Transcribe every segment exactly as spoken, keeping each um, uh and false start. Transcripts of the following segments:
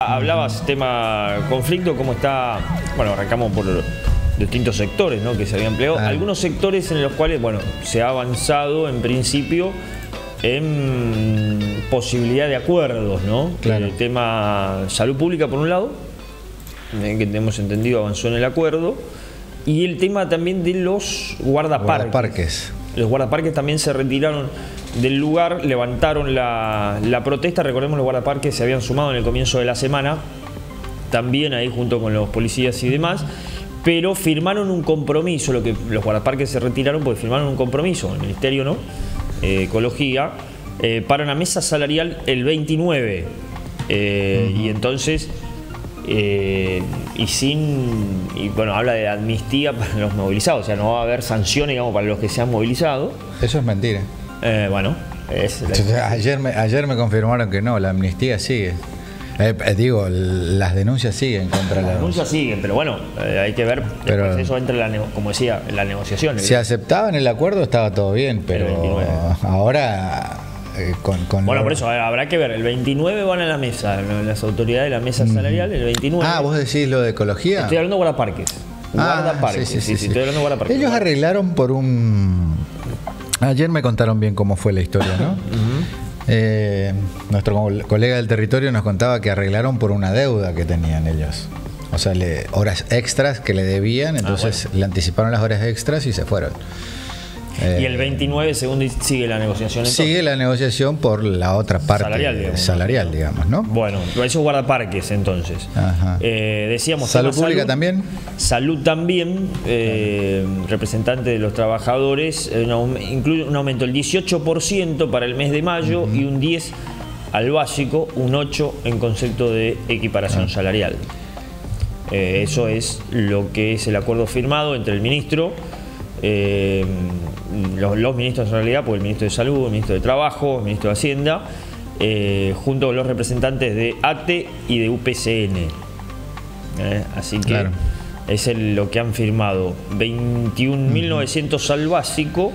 Hablabas tema conflicto, cómo está, bueno, arrancamos por distintos sectores, ¿no?, que se habían empleado. Ah. Algunos sectores en los cuales, bueno, se ha avanzado en principio en posibilidad de acuerdos, ¿no? Claro. El tema salud pública por un lado, que tenemos entendido avanzó en el acuerdo, y el tema también de los guardaparques. guardaparques. Los guardaparques también se retiraron del lugar, levantaron la, la protesta. Recordemos, los guardaparques se habían sumado en el comienzo de la semana, también ahí junto con los policías y demás, pero firmaron un compromiso. Lo que los guardaparques se retiraron porque firmaron un compromiso, el Ministerio, ¿no?, eh, Ecología, eh, para una mesa salarial el veintinueve, eh, uh-huh. y entonces eh, y sin y bueno, habla de amnistía para los movilizados, o sea, no va a haber sanciones, digamos, para los que se han movilizado. Eso es mentira. Eh, bueno, es la... ayer, me, ayer me confirmaron que no, la amnistía sigue. Eh, eh, digo, las denuncias siguen contra la... Las denuncias siguen, pero bueno, eh, hay que ver, pero eso entra, en la, como decía, en la negociación. Si aceptaban el acuerdo estaba todo bien, pero ahora... Eh, con, con bueno, lo... por eso habrá que ver. El veintinueve van a la mesa, las autoridades de la mesa salarial, el veintinueve... Ah, ¿vos decís lo de ecología? Estoy hablando de guardaparques. Guardaparques, ah, sí, sí, sí, sí, sí. Estoy hablando de guardaparques. Ellos arreglaron por un... Ayer me contaron bien cómo fue la historia, ¿no? Uh-huh. eh, nuestro colega del territorio nos contaba que arreglaron por una deuda que tenían ellos. O sea, le, horas extras que le debían, entonces ah, bueno. le anticiparon las horas extras y se fueron. Eh, y el veintinueve, según sigue la negociación. Entonces, sigue la negociación por la otra parte salarial, digamos, salarial, digamos, ¿no? Bueno, esos guardaparques, entonces. Ajá. Eh, decíamos, salud pública salud, también. Salud también, eh, representante de los trabajadores, eh, un, incluye un aumento del dieciocho por ciento para el mes de mayo, uh-huh. y un diez por ciento al básico, un ocho por ciento en concepto de equiparación uh-huh. salarial. Eh, eso es lo que es el acuerdo firmado entre el ministro, Eh, los, los ministros en realidad, porque el ministro de Salud, el ministro de Trabajo, el ministro de Hacienda, eh, junto con los representantes de A T E y de U P C N. Eh, así que claro. es el, lo que han firmado. veintiún mil novecientos al básico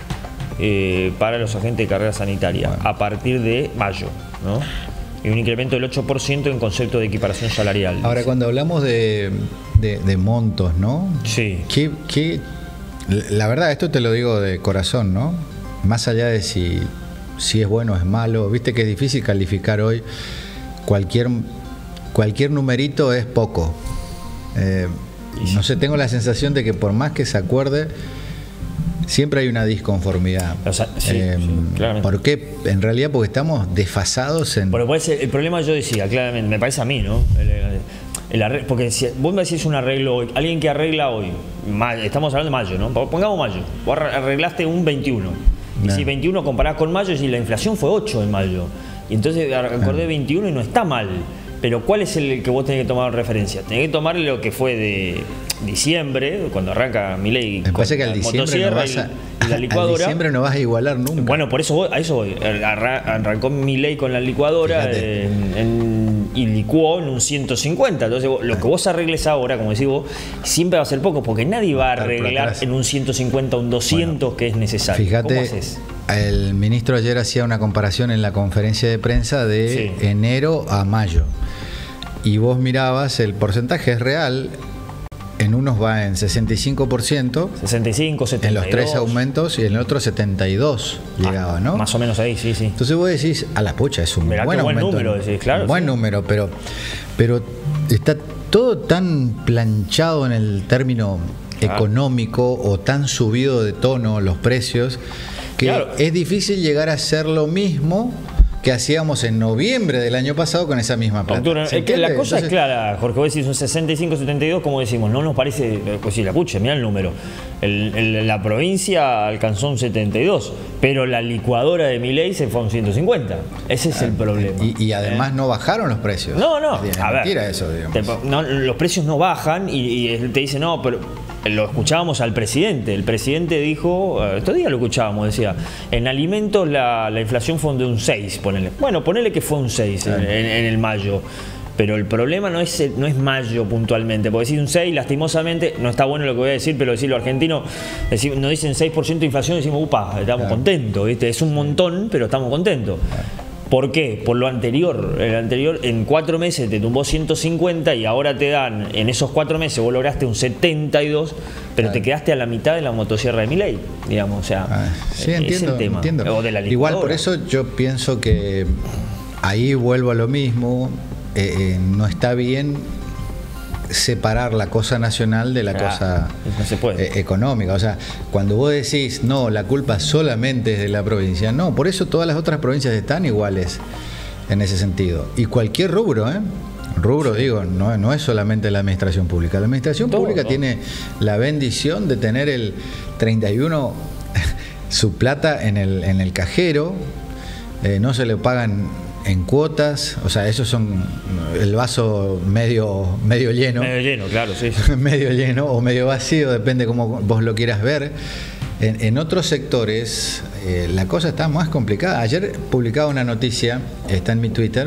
eh, para los agentes de carrera sanitaria, bueno. a partir de mayo, ¿no? Y un incremento del ocho por ciento en concepto de equiparación salarial. Ahora, dice. Cuando hablamos de, de, de montos, ¿no? Sí. ¿Qué, qué La verdad, esto te lo digo de corazón, ¿no? Más allá de si, si es bueno o es malo, viste que es difícil calificar hoy. Cualquier, cualquier numerito es poco. Eh, no sé, tengo la sensación de que por más que se acuerde, siempre hay una disconformidad. O sea, sí, eh, sí, claramente. ¿Por qué? En realidad porque estamos desfasados en... Bueno, puede ser, el problema, yo decía, claramente, me parece a mí, ¿no? El, el, El arreglo, porque si vos me decís un arreglo hoy, alguien que arregla hoy, mayo, estamos hablando de mayo, ¿no? Pongamos mayo, vos arreglaste un veintiuno. Y no. si veintiuno comparás con mayo, si la inflación fue ocho en mayo. Y entonces acordé veintiuno y no está mal. Pero ¿cuál es el que vos tenés que tomar en referencia? Tenés que tomar lo que fue de diciembre, cuando arranca Milei. Me parece que al diciembre no vas a, y la licuadora. Al diciembre no vas a igualar nunca. Bueno, por eso voy, a eso voy. Arrancó Milei con la licuadora en, en, y licuó en un ciento cincuenta. Entonces lo que vos arregles ahora, como decís vos, siempre va a ser poco, porque nadie va a arreglar en un ciento cincuenta, un doscientos, bueno, que es necesario. Fíjate, ¿cómo haces? El ministro ayer hacía una comparación en la conferencia de prensa de sí. enero a mayo. Y vos mirabas, el porcentaje es real, en unos va en sesenta y cinco por ciento, sesenta y cinco, setenta y dos, en los tres aumentos, y en el otro setenta y dos llegaba, ¿no? Más o menos ahí, sí, sí. Entonces vos decís, a la pucha, es un Mirá buen buen aumento, número, decís, claro. Un buen sí. número, pero, pero está todo tan planchado en el término ah. económico, o tan subido de tono los precios, que claro. es difícil llegar a hacer lo mismo que hacíamos en noviembre del año pasado con esa misma plata. Doctor, es que la cosa Entonces, es clara, Jorge, vos decís un sesenta y cinco, setenta y dos, como decimos, no nos parece, pues sí, la pucha, mirá el número. El, el, la provincia alcanzó un setenta y dos, pero la licuadora de Milei se fue a un ciento cincuenta. Ese es el problema. Y, y además ¿eh? no bajaron los precios. No, no. Es a mentira ver, eso, digamos. Te, no, los precios no bajan y, y él te dice, no, pero lo escuchábamos al presidente. El presidente dijo, estos días lo escuchábamos, decía, en alimentos la, la inflación fue de un seis, ponele. Bueno, ponele que fue un seis en, en, en el mayo. Pero el problema no es, no es mayo puntualmente, porque decir un seis, lastimosamente, no está bueno lo que voy a decir, pero decir lo argentino, decir, nos dicen seis por ciento de inflación y decimos, upa, estamos claro. contentos, ¿viste? Es un montón, pero estamos contentos. ¿Por qué? Por lo anterior. El anterior, en cuatro meses te tumbó ciento cincuenta y ahora te dan, en esos cuatro meses vos lograste un setenta y dos, pero claro, te quedaste a la mitad de la motosierra de Milei, digamos, o sea, ah, sí, entiendo, es el tema. Entiendo. O de la Igual por eso yo pienso que ahí vuelvo a lo mismo, eh, eh, no está bien separar la cosa nacional de la claro, cosa no se puede. Eh, económica. O sea, cuando vos decís, no, la culpa solamente es de la provincia, no, por eso todas las otras provincias están iguales en ese sentido. Y cualquier rubro, ¿eh? Rubro, sí, digo, no, no es solamente la administración pública. La administración todo, pública ¿no? tiene la bendición de tener el treinta y uno su plata en el, en el cajero, eh, no se le pagan en cuotas, o sea, esos son el vaso medio medio lleno. Medio lleno, claro, sí. sí. medio lleno o medio vacío, depende cómo vos lo quieras ver. En, en otros sectores eh, la cosa está más complicada. Ayer publicaba una noticia, está en mi Twitter,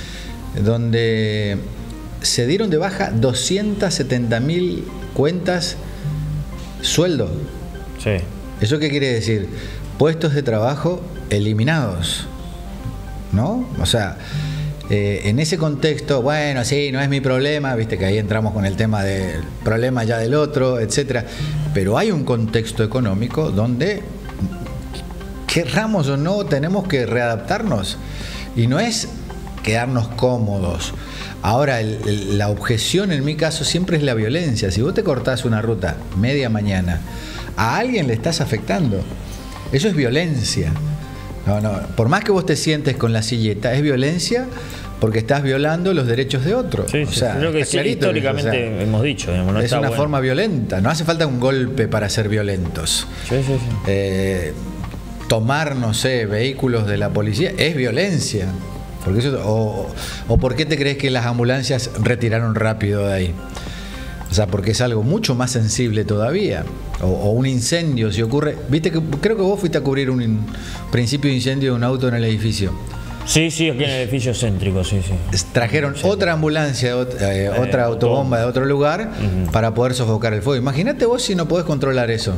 donde se dieron de baja doscientas setenta mil cuentas sueldo. Sí. ¿Eso qué quiere decir? Puestos de trabajo eliminados, ¿no? O sea, eh, en ese contexto, bueno, sí, no es mi problema, viste que ahí entramos con el tema del problema ya del otro, etcétera. Pero hay un contexto económico donde, querramos o no, tenemos que readaptarnos. Y no es quedarnos cómodos. Ahora, el, el, la objeción en mi caso siempre es la violencia. Si vos te cortás una ruta media mañana, a alguien le estás afectando. Eso es violencia. No, no, por más que vos te sientes con la silleta, es violencia porque estás violando los derechos de otro. Sí, o sea, sí, creo que sí, históricamente o sea, hemos dicho. Digamos, no es está una bueno. forma violenta, no hace falta un golpe para ser violentos. Sí, sí, sí. Eh, tomar, no sé, vehículos de la policía es violencia. Porque eso, o, o ¿por qué te crees que las ambulancias retiraron rápido de ahí? O sea, porque es algo mucho más sensible todavía. O, o un incendio, si ocurre... Viste que creo que vos fuiste a cubrir un in, principio de incendio de un auto en el edificio. Sí, sí, aquí en el edificio céntrico, sí, sí. Trajeron sí. otra ambulancia, otra, eh, eh, otra autobomba de otro lugar uh-huh. para poder sofocar el fuego. Imagínate vos si no podés controlar eso.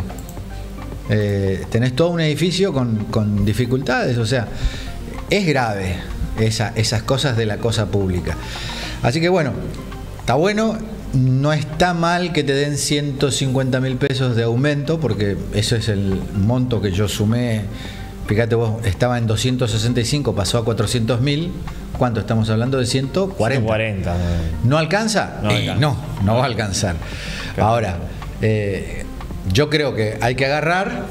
Eh, tenés todo un edificio con, con dificultades, o sea, es grave esa, esas cosas de la cosa pública. Así que bueno, está bueno. No está mal que te den ciento cincuenta mil pesos de aumento, porque eso es el monto que yo sumé. Fíjate vos, estaba en doscientos sesenta y cinco, pasó a cuatrocientos mil. ¿Cuánto estamos hablando? De ciento cuarenta. ciento cuarenta. ¿No alcanza? No, eh, no, no va a alcanzar. Claro. Ahora, eh, yo creo que hay que agarrar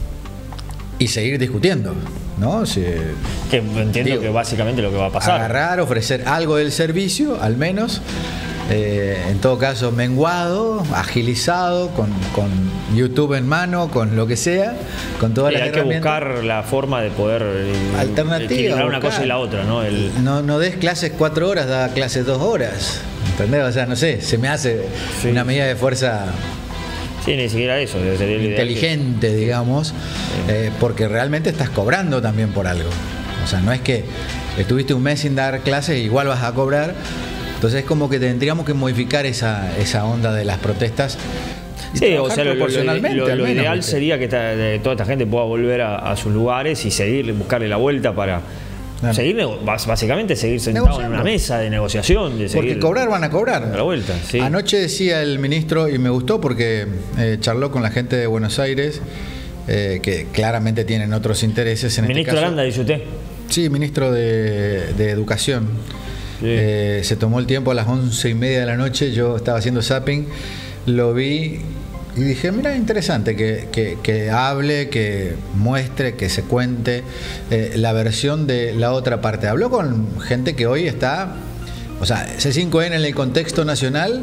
y seguir discutiendo, ¿no? Si, que entiendo digo, que básicamente lo que va a pasar. Agarrar, ofrecer algo del servicio, al menos. Eh, en todo caso menguado, agilizado, con, con YouTube en mano, con lo que sea, con todas sí, las hay herramientas. Hay que buscar la forma de poder alternativa, equilibrar una cosa y la otra, ¿no? El... No, no des clases cuatro horas, da clases dos horas, ¿entendés? O sea, no sé, se me hace sí. una medida de fuerza. Sí, ni siquiera eso. Sería inteligente, que... digamos, sí. eh, porque realmente estás cobrando también por algo. O sea, no es que estuviste un mes sin dar clases, igual vas a cobrar. Entonces es como que tendríamos que modificar esa, esa onda de las protestas. Sí, o sea, proporcionalmente, lo, lo, lo, lo ideal porque... sería que esta, toda esta gente pueda volver a, a sus lugares y seguir, buscarle la vuelta para claro. seguir, básicamente seguir sentado en una mesa de negociación. De seguir, porque cobrar van a cobrar. A la vuelta, sí. Anoche decía el ministro, y me gustó porque eh, charló con la gente de Buenos Aires, eh, que claramente tienen otros intereses en ministro este caso. Aranda, dice usted. Sí, ministro de, de Educación. Sí. Eh, se tomó el tiempo a las once y media de la noche, yo estaba haciendo zapping, lo vi y dije, mira, interesante que, que, que hable, que muestre, que se cuente eh, la versión de la otra parte. Habló con gente que hoy está, o sea, C cinco N en el contexto nacional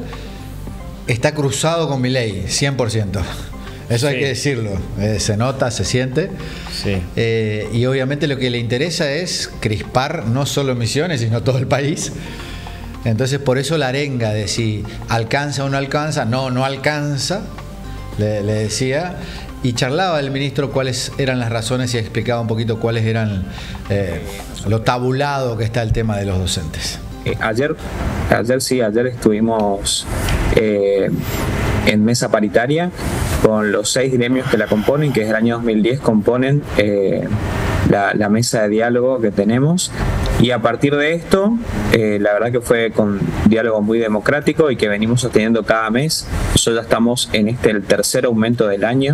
está cruzado con Milei, cien por ciento. Eso sí. hay que decirlo, eh, se nota, se siente. Sí. Eh, y obviamente lo que le interesa es crispar no solo Misiones, sino todo el país. Entonces por eso la arenga de si alcanza o no alcanza, no, no alcanza, le, le decía. Y charlaba el ministro cuáles eran las razones y explicaba un poquito cuáles eran eh, lo tabulado que está el tema de los docentes. Eh, ayer, ayer sí, ayer estuvimos eh, en mesa paritaria con los seis gremios que la componen, que desde el año dos mil diez componen eh, la, la mesa de diálogo que tenemos. Y a partir de esto, eh, la verdad que fue con diálogo muy democrático y que venimos sosteniendo cada mes. Nosotros ya estamos en este el tercer aumento del año.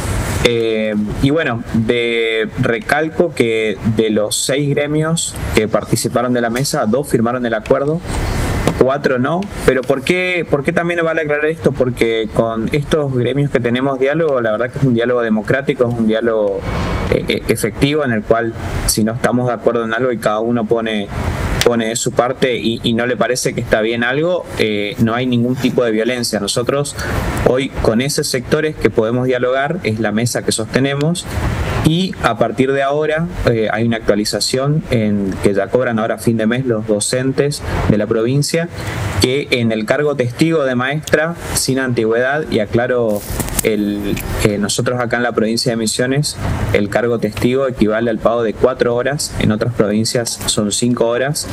Eh, y bueno, de recalco que de los seis gremios que participaron de la mesa, dos firmaron el acuerdo, cuatro no. Pero ¿por qué, por qué también vale aclarar esto? Porque con estos gremios que tenemos diálogo, la verdad que es un diálogo democrático, es un diálogo eh, efectivo en el cual si no estamos de acuerdo en algo y cada uno pone pone de su parte y, y no le parece que está bien algo, eh, no hay ningún tipo de violencia. Nosotros hoy con esos sectores que podemos dialogar es la mesa que sostenemos, y a partir de ahora eh, hay una actualización en que ya cobran ahora a fin de mes los docentes de la provincia, que en el cargo testigo de maestra sin antigüedad, y aclaro, el, eh, nosotros acá en la provincia de Misiones el cargo testigo equivale al pago de cuatro horas, en otras provincias son cinco horas.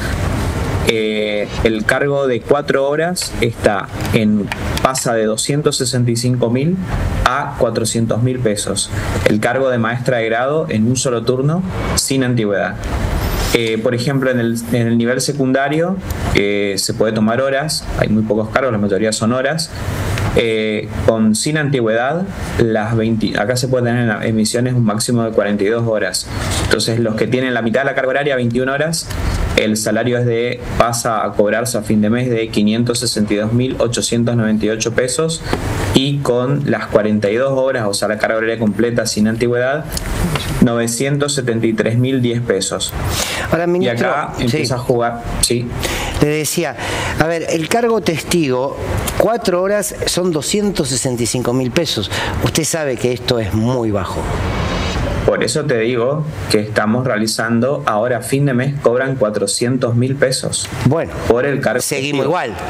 Eh, el cargo de cuatro horas está en pasa de doscientos sesenta y cinco mil a cuatrocientos mil pesos. El cargo de maestra de grado en un solo turno sin antigüedad. Eh, por ejemplo, en el, en el nivel secundario eh, se puede tomar horas, hay muy pocos cargos, la mayoría son horas. Eh, con sin antigüedad, las veinte, acá se puede tener en emisiones un máximo de cuarenta y dos horas. Entonces, los que tienen la mitad de la carga horaria, veintiuna horas, el salario es de pasa a cobrarse a fin de mes de quinientos sesenta y dos mil ochocientos noventa y ocho pesos, y con las cuarenta y dos horas, o sea, la carga horaria completa sin antigüedad, novecientos setenta y tres mil diez pesos. Ahora, ministro, y acá empieza sí. a jugar, sí. Le decía, a ver, el cargo testigo, cuatro horas son doscientos sesenta y cinco mil pesos. Usted sabe que esto es muy bajo. Por eso te digo que estamos realizando, ahora a fin de mes cobran cuatrocientos mil pesos. Bueno, por el cargo seguimos testigo. igual.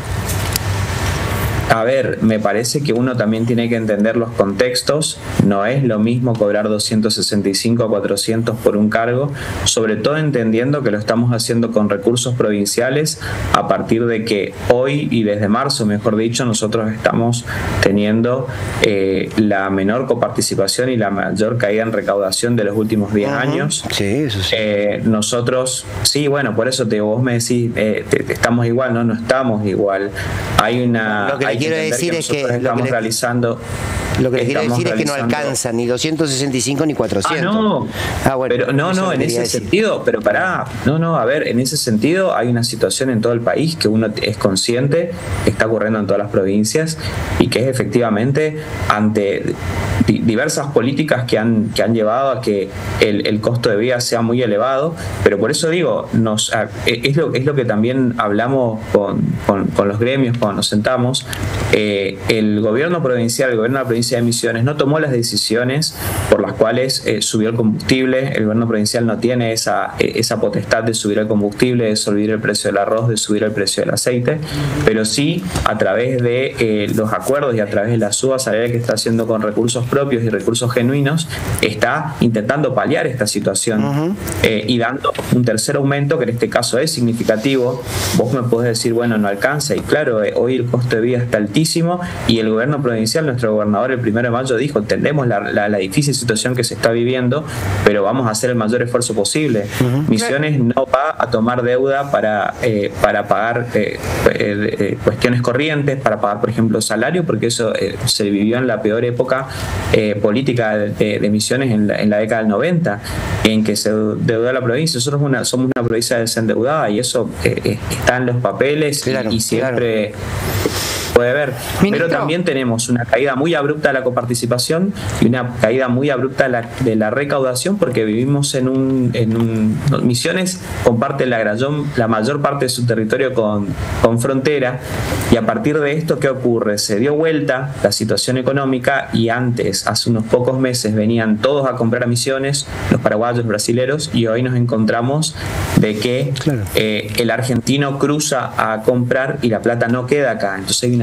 A ver, me parece que uno también tiene que entender los contextos. No es lo mismo cobrar doscientos sesenta y cinco a cuatrocientos por un cargo, sobre todo entendiendo que lo estamos haciendo con recursos provinciales, a partir de que hoy y desde marzo, mejor dicho, nosotros estamos teniendo eh, la menor coparticipación y la mayor caída en recaudación de los últimos diez uh-huh. años. Sí, eso sí. Eh, nosotros, sí, bueno, por eso te, vos me decís, eh, te, te estamos igual, no, no estamos igual. Hay una... Lo que hay quiero que decir que es que estamos lo que le, realizando lo que les quiero decir es que no realizando... alcanza ni doscientos sesenta y cinco ni cuatrocientos. Ah, no. Ah, bueno, pero no, no, en ese decir. sentido, pero pará, no, no, a ver, en ese sentido hay una situación en todo el país que uno es consciente que está ocurriendo en todas las provincias y que es efectivamente ante diversas políticas que han, que han llevado a que el, el costo de vida sea muy elevado, pero por eso digo, nos, es, lo, es lo que también hablamos con, con, con los gremios cuando nos sentamos. Eh, el gobierno provincial, el gobierno de la provincia de Misiones no tomó las decisiones por las cuales eh, subió el combustible. El gobierno provincial no tiene esa, eh, esa potestad de subir el combustible, de subir el precio del arroz, de subir el precio del aceite, pero sí a través de eh, los acuerdos y a través de la suba salarial que está haciendo con recursos propios y recursos genuinos, está intentando paliar esta situación uh-huh. eh, y dando un tercer aumento que en este caso es significativo. Vos me podés decir, bueno, no alcanza, y claro, eh, hoy el costo de vida está altísimo y el gobierno provincial, nuestro gobernador el primero de mayo dijo, entendemos la, la, la difícil situación que se está viviendo, pero vamos a hacer el mayor esfuerzo posible. Uh-huh. Misiones no va a tomar deuda para, eh, para pagar eh, eh, cuestiones corrientes, para pagar, por ejemplo, salario, porque eso eh, se vivió en la peor época eh, política de, de Misiones en la, en la década del noventa, en que se deudó la provincia. Nosotros una, somos una provincia desendeudada y eso eh, está en los papeles, claro, y, y siempre... Claro. Puede ver, Ministro. Pero también tenemos una caída muy abrupta de la coparticipación y una caída muy abrupta de la, de la recaudación, porque vivimos en un, en un Misiones comparte la, la mayor parte de su territorio con, con frontera, y a partir de esto, ¿qué ocurre? Se dio vuelta la situación económica y antes, hace unos pocos meses, venían todos a comprar a Misiones, los paraguayos, brasileros, y hoy nos encontramos de que claro. eh, el argentino cruza a comprar y la plata no queda acá, entonces hay una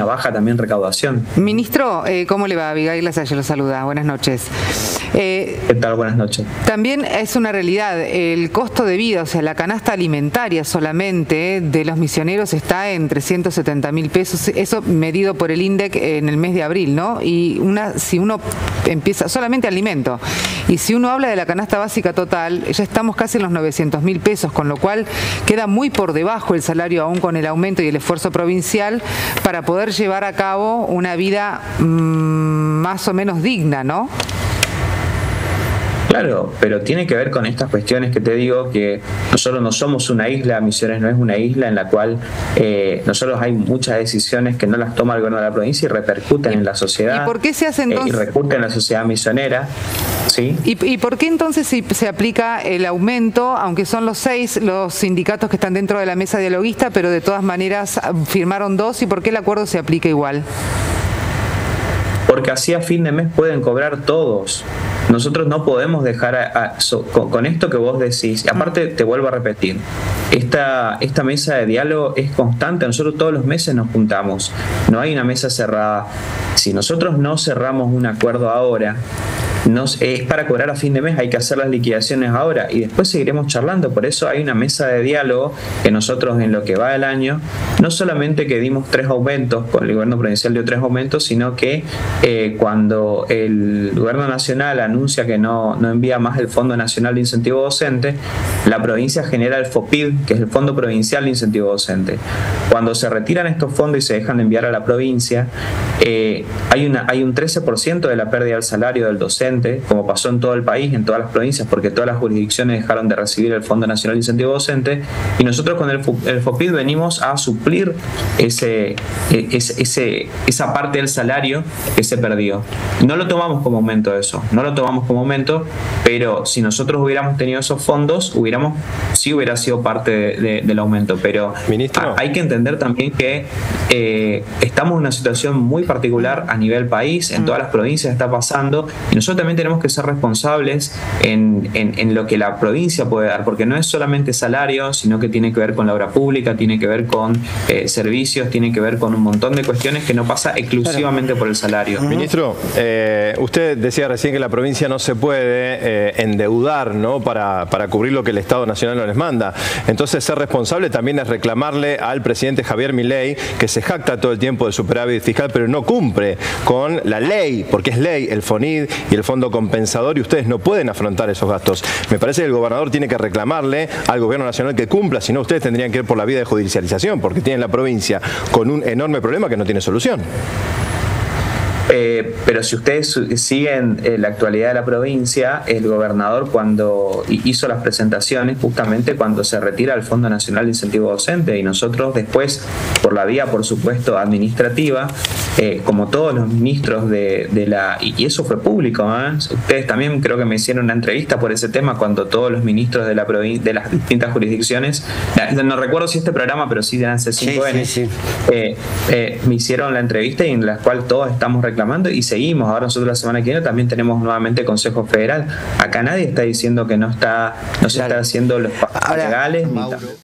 baja también recaudación. Ministro, eh, ¿cómo le va? Abigail Lasalle lo saluda. Buenas noches. Eh, ¿Qué tal? Buenas noches. También es una realidad, el costo de vida, o sea, la canasta alimentaria solamente de los misioneros está en trescientos setenta mil pesos, eso medido por el INDEC en el mes de abril, ¿no? Y una, si uno empieza, solamente alimento, y si uno habla de la canasta básica total, ya estamos casi en los novecientos mil pesos, con lo cual queda muy por debajo el salario aún con el aumento y el esfuerzo provincial para poder llevar a cabo una vida mmm, más o menos digna, ¿no? Claro, pero tiene que ver con estas cuestiones que te digo, que nosotros no somos una isla, Misiones no es una isla en la cual eh, nosotros hay muchas decisiones que no las toma el gobierno de la provincia y repercuten en la sociedad. ¿Y por qué se hace entonces? Eh, y repercuten en la sociedad misionera. ¿Sí? ¿Y, ¿Y por qué entonces si se aplica el aumento, aunque son los seis los sindicatos que están dentro de la mesa dialoguista, pero de todas maneras firmaron dos, y por qué el acuerdo se aplica igual? Porque así a fin de mes pueden cobrar todos. Nosotros no podemos dejar a, a, so, con, con esto que vos decís. Aparte, te vuelvo a repetir, esta, esta mesa de diálogo es constante. Nosotros todos los meses nos juntamos. No hay una mesa cerrada. Si nosotros no cerramos un acuerdo ahora, Nos, es para cobrar a fin de mes, hay que hacer las liquidaciones ahora y después seguiremos charlando. Por eso hay una mesa de diálogo que nosotros en lo que va del año, no solamente que dimos tres aumentos, con el gobierno provincial dio tres aumentos, sino que eh, cuando el gobierno nacional anuncia que no, no envía más el Fondo Nacional de Incentivo Docente, la provincia genera el FOPID, que es el Fondo Provincial de Incentivo Docente. Cuando se retiran estos fondos y se dejan de enviar a la provincia, eh, hay, una, hay un trece por ciento de la pérdida del salario del docente, como pasó en todo el país, en todas las provincias, porque todas las jurisdicciones dejaron de recibir el Fondo Nacional de Incentivo Docente, y nosotros con el, el FOPID venimos a suplir ese, ese, ese, esa parte del salario que se perdió. No lo tomamos como aumento eso, no lo tomamos como aumento, pero si nosotros hubiéramos tenido esos fondos, hubiéramos, sí hubiera sido parte de, de, del aumento, pero Ministro, hay que entender también que eh, estamos en una situación muy particular a nivel país, en todas las provincias está pasando, y nosotros también tenemos que ser responsables en, en, en lo que la provincia puede dar, porque no es solamente salario, sino que tiene que ver con la obra pública, tiene que ver con eh, servicios, tiene que ver con un montón de cuestiones que no pasa exclusivamente por el salario. Ministro, eh, usted decía recién que la provincia no se puede eh, endeudar, ¿no?, para, para cubrir lo que el Estado Nacional no les manda. Entonces, ser responsable también es reclamarle al presidente Javier Milei, que se jacta todo el tiempo del superávit fiscal, pero no cumple con la ley, porque es ley, el FONID y el Fondo Compensador, y ustedes no pueden afrontar esos gastos. Me parece que el gobernador tiene que reclamarle al gobierno nacional que cumpla, si no ustedes tendrían que ir por la vía de judicialización, porque tienen la provincia con un enorme problema que no tiene solución. Eh, pero si ustedes siguen eh, la actualidad de la provincia, el gobernador cuando hizo las presentaciones, justamente cuando se retira el Fondo Nacional de Incentivo Docente, y nosotros después, por la vía, por supuesto, administrativa, eh, como todos los ministros de, de la... Y, y eso fue público, ¿eh? Ustedes también creo que me hicieron una entrevista por ese tema, cuando todos los ministros de la provin- de las distintas jurisdicciones, no recuerdo si este programa, pero sí de C cinco N, sí, sí, sí. Eh, eh, me hicieron la entrevista y en la cual todos estamos reclamando y seguimos. Ahora nosotros la semana que viene también tenemos nuevamente Consejo Federal. Acá nadie está diciendo que no está no se claro. está haciendo los pasos legales.